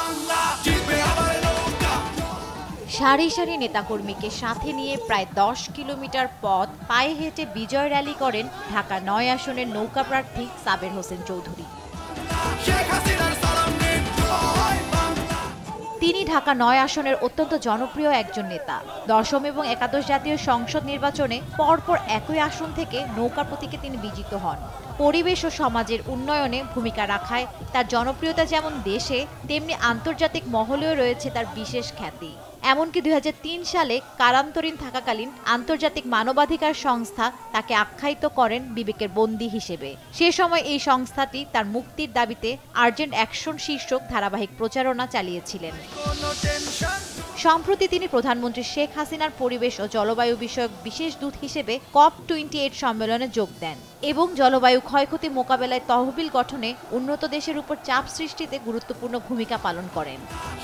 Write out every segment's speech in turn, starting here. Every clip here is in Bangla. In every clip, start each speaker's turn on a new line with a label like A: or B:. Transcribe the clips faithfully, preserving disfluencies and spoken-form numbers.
A: সারি সারি নেতাকর্মীকে সাথে নিয়ে প্রায় দশ কিলোমিটার পথ পায়ে হেঁটে বিজয় র্যালি করেন ঢাকা নয় আসনের নৌকা প্রার্থী সাবের হোসেন চৌধুরী। তিনি ঢাকা নয় আসনের অত্যন্ত জনপ্রিয় একজন নেতা। দশম এবং একাদশ জাতীয় সংসদ নির্বাচনে পরপর একই আসন থেকে নৌকা প্রতীকে তিনি বিজিত হন। পরিবেশ ও সমাজের উন্নয়নে ভূমিকা রাখায় তার জনপ্রিয়তা যেমন দেশে তেমনি আন্তর্জাতিক মহলেও রয়েছে তার বিশেষ খ্যাতি। এমনকি দুই হাজার তিন সালে কারান্তরীণ থাকাকালীন আন্তর্জাতিক মানবাধিকার সংস্থা তাকে আখ্যায়িত করেন বিবেকের বন্দী হিসেবে। সে সময় এই সংস্থাটি তার মুক্তির দাবিতে আর্জেন্ট অ্যাকশন শীর্ষক ধারাবাহিক প্রচারণা চালিয়েছিলেন। সম্প্রতি তিনি প্রধানমন্ত্রী শেখ হাসিনার পরিবেশ ও জলবায়ু বিষয়ক বিশেষ দূত হিসেবে কপ টোয়েন্টি এইট সম্মেলনে যোগ দেন এবং জলবায়ু ক্ষয়ক্ষতি মোকাবেলায় তহবিল গঠনে উন্নত দেশের উপর চাপ সৃষ্টিতে গুরুত্বপূর্ণ ভূমিকা পালন করেন।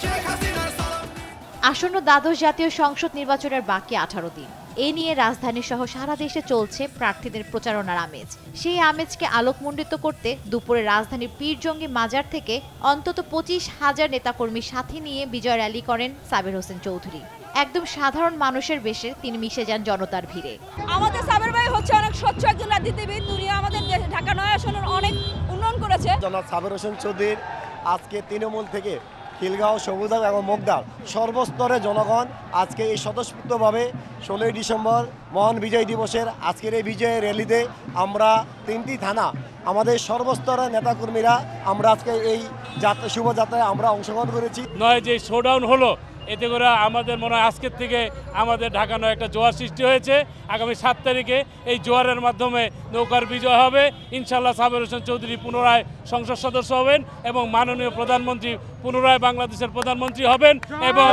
A: আসন্ন দ্বাদশ জাতীয় সংসদ নির্বাচনের বাকি আঠারো দিন। এ নিয়ে রাজধানী সহ সারা দেশে চলছে প্রার্থীদের প্রচারণার আমেজ। সেই আমেজকে আলোকমণ্ডিত করতে দুপুরে রাজধানীর পীরজঙ্গি মাজার থেকে অন্তত পঁচিশ হাজার নেতাকর্মী সাথে নিয়ে বিজয় র্যালি করেন সাবের হোসেন চৌধুরী। একদম সাধারণ মানুষের বেশে তিনি মিশে যান জনতার ভিড়ে।
B: আমাদের সাবের ভাই হচ্ছে অনেক স্বচ্ছ একজন রাজনীতিবিদ, তিনি আমাদের ঢাকা নয় আসনের অনেক উন্নয়ন করেছে।
C: জনাব সাবের হোসেন চৌধুরীর আজকে তৃণমূল থেকে খিলগাঁও, সবুজা এবং মুগদার সর্বস্তরে জনগণ আজকে এই স্বতঃস্ফূর্তভাবে ষোলোই ডিসেম্বর মহান বিজয় দিবসের আজকের এই বিজয় র্যালিতে আমরা তিনটি থানা আমাদের সর্বস্তরের নেতাকর্মীরা আমরা আজকে এই যাত্রা শুভযাত্রায় আমরা অংশগ্রহণ করেছি।
D: নয় যে শোডাউন হলো, এতে করে আমাদের মনে হয় আজকের থেকে আমাদের ঢাকা নয় একটা জোয়ার সৃষ্টি হয়েছে। আগামী সাত তারিখে এই জোয়ারের মাধ্যমে নৌকার বিজয় হবে। ইনশাল্লাহ সাবের হোসেন চৌধুরী পুনরায় সংসদ সদস্য হবেন এবং মাননীয় প্রধানমন্ত্রী পুনরায় বাংলাদেশের প্রধানমন্ত্রী হবেন এবং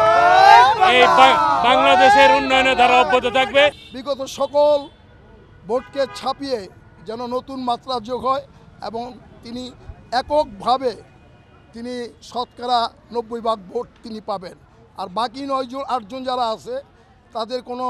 D: এই বাংলাদেশের উন্নয়নের ধারা অব্যাহত থাকবে।
E: বিগত সকল ভোটকে ছাপিয়ে যেন নতুন মাত্রা যোগ হয় এবং তিনি এককভাবে তিনি শতকরা নব্বই ভাগ ভোট তিনি পাবেন। আর বাকি নয়জন আটজন যারা আছে তাদের কোনো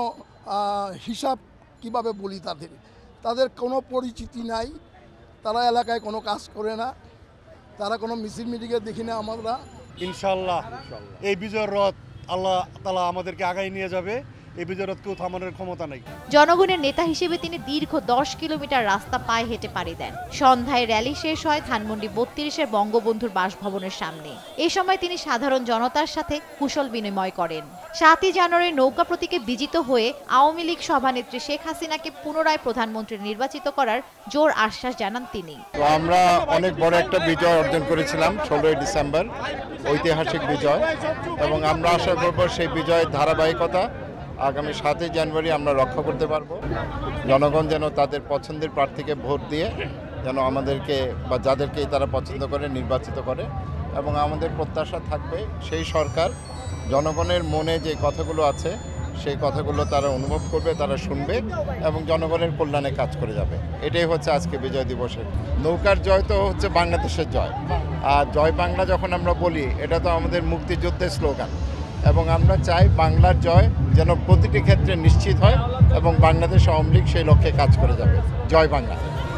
E: হিসাব কিভাবে বলি, তাদের তাদের কোনো পরিচিতি নাই, তারা এলাকায় কোনো কাজ করে না, তারা কোনো মিছিল মিটিংয়ে দেখি না আমরা।
F: ইনশাল্লাহ এই বিজয়ের রথ আল্লাহ তাআলা আমাদেরকে আগায় নিয়ে যাবে। এই বিজয়ের কেউ থামানোর ক্ষমতা নাই।
A: জনগণের নেতা হিসেবে তিনি দীর্ঘ দশ কিলোমিটার রাস্তা পায়ে হেঁটে পাড়ি দেন। সন্ধ্যায় র্যালি শেষ হয় ধানমন্ডি বত্রিশের বঙ্গবন্ধুর বাসভবনের সামনে। এ সময় তিনি সাধারণ জনতার সাথে কুশল বিনিময় করেন। সাতই জানুয়ারি নৌকা প্রতীকে বিজিত হয়ে আওয়ামী লীগ সভানেত্রী শেখ হাসিনাকে পুনরায় প্রধানমন্ত্রী নির্বাচিত করার জোর আশ্বাস জানান তিনি।
G: তো আমরা অনেক বড় একটা বিজয় অর্জন করেছিলাম ষোলোই ডিসেম্বর, ঐতিহাসিক বিজয়, এবং আমরা আশা করব সেই বিজয়ের ধারাবাহিকতা আগামী সাতই জানুয়ারি আমরা রক্ষা করতে পারবো। জনগণ যেন তাদের পছন্দের প্রার্থীকে ভোট দিয়ে যেন আমাদেরকে বা যাদেরকেই তারা পছন্দ করে নির্বাচিত করে, এবং আমাদের প্রত্যাশা থাকবে সেই সরকার জনগণের মনে যে কথাগুলো আছে সেই কথাগুলো তারা অনুভব করবে, তারা শুনবে এবং জনগণের কল্যাণে কাজ করে যাবে। এটাই হচ্ছে আজকে বিজয় দিবসের নৌকার জয়। তো হচ্ছে বাংলাদেশের জয়। আর জয় বাংলা যখন আমরা বলি, এটা তো আমাদের মুক্তিযুদ্ধের স্লোগান, এবং আমরা চাই বাংলার জয় যেন প্রতিটি ক্ষেত্রে নিশ্চিত হয় এবং বাংলাদেশ আওয়ামী লীগ সেই লক্ষ্যে কাজ করে যাবে। জয় বাংলা।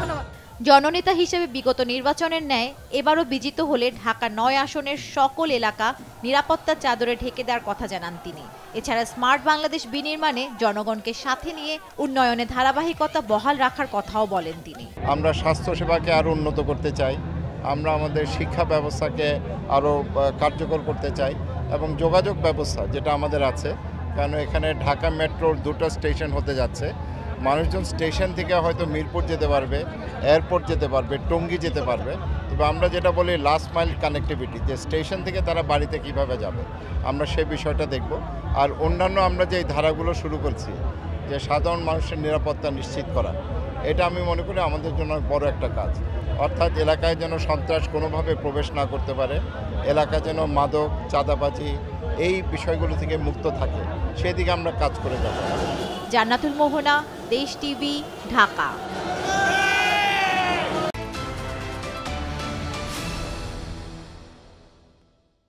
A: জননেতা হিসেবে বিগত নির্বাচনের ন্যায় এবারও বিজিত হলে ঢাকা নয় আসনের সকল এলাকা নিরাপত্তার চাদরে ঢেকে দেওয়ার কথা জানান তিনি। এছাড়া স্মার্ট বাংলাদেশ বিনির্মাণে জনগণকে সাথে নিয়ে উন্নয়নে ধারাবাহিকতা বহাল রাখার কথাও বলেন তিনি।
G: আমরা স্বাস্থ্যসেবাকে আরও উন্নত করতে চাই, আমরা আমাদের শিক্ষা ব্যবস্থাকে আরও কার্যকর করতে চাই, এবং যোগাযোগ ব্যবস্থা যেটা আমাদের আছে, কারণ এখানে ঢাকা মেট্রোর দুটো স্টেশন হতে যাচ্ছে। মানুষজন স্টেশন থেকে হয়তো মিরপুর যেতে পারবে, এয়ারপোর্ট যেতে পারবে, টঙ্গী যেতে পারবে, তবে আমরা যেটা বলি লাস্ট মাইল কানেক্টিভিটি, যে স্টেশন থেকে তারা বাড়িতে কিভাবে যাবে, আমরা সেই বিষয়টা দেখব। আর অন্যান্য আমরা যে ধারাগুলো শুরু করছি, যে সাধারণ মানুষের নিরাপত্তা নিশ্চিত করা, এটা আমি মনে করি আমাদের জন্য বড় একটা কাজ। অর্থাৎ এলাকায় যেন সন্ত্রাস কোনোভাবে প্রবেশ না করতে পারে, এলাকা যেন মাদক, চাঁদাবাজি এই বিষয়গুলো থেকে মুক্ত থাকে, সেদিকে আমরা কাজ করে যাব।
A: জান্নাতুল মোহনা, দেশ টিভি, ঢাকা।